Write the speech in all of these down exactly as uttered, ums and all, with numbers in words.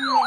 Yeah.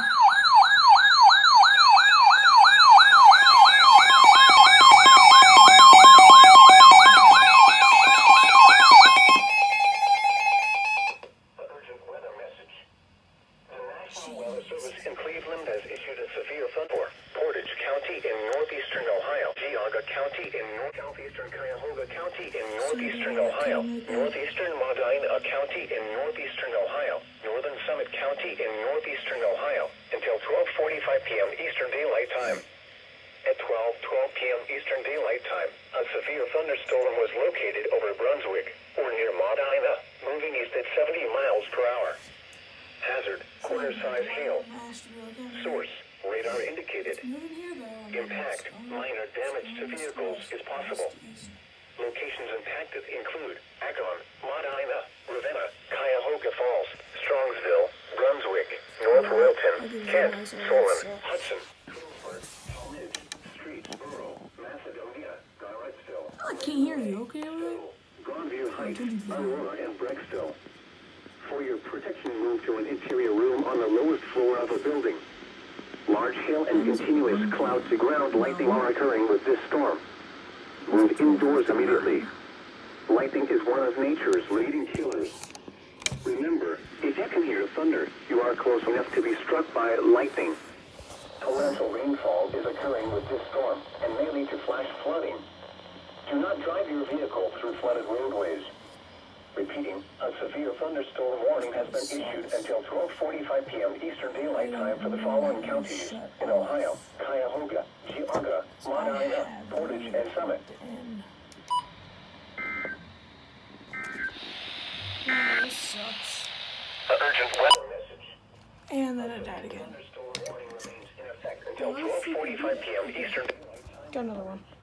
Weather Service in Cleveland has issued a severe thunderstorm. Portage County in northeastern Ohio, Geauga County in north southeastern Cuyahoga County in northeastern Ohio, northeastern Medina County in northeastern Ohio, northern Summit County in northeastern Ohio until twelve forty-five p m Eastern Daylight Time. At twelve twelve p m Eastern Daylight Time, a severe thunderstorm was located over Brunswick or near Medina, moving east at seventy miles per hour. Hazard, quarter-size hail. Source, radar indicated. Impact, minor damage to vehicles is possible. Locations impacted include Akron, Medina, Ravenna, Cuyahoga Falls, Strongsville, Brunswick, North Wilton, Kent, Solon, Hudson, Talmadge, Street, Borough, Macedonia, Garrettsville. I can't hear you, okay, right? Grandview Heights, Aurora, and Brecksville. For your protection, move to an interior room on the lowest floor of a building. Large hail and continuous clouds to ground lightning are occurring with this storm. Move indoors immediately. Lightning is one of nature's leading killers. Remember, if you can hear thunder, you are close enough to be struck by lightning. Torrential rainfall is occurring with this storm and may lead to flash flooding. Do not drive your vehicle through flooded roadways. Repeating, a severe thunderstorm warning has been issued until twelve forty-five p m Eastern Daylight Time for the following counties in Ohio: Cuyahoga, Geauga, Medina, Portage, and Summit. Yeah, this sucks. The urgent weather message. And then it died again. Thunderstorm warning remains in effect until twelve forty-five p m Eastern. Got another one.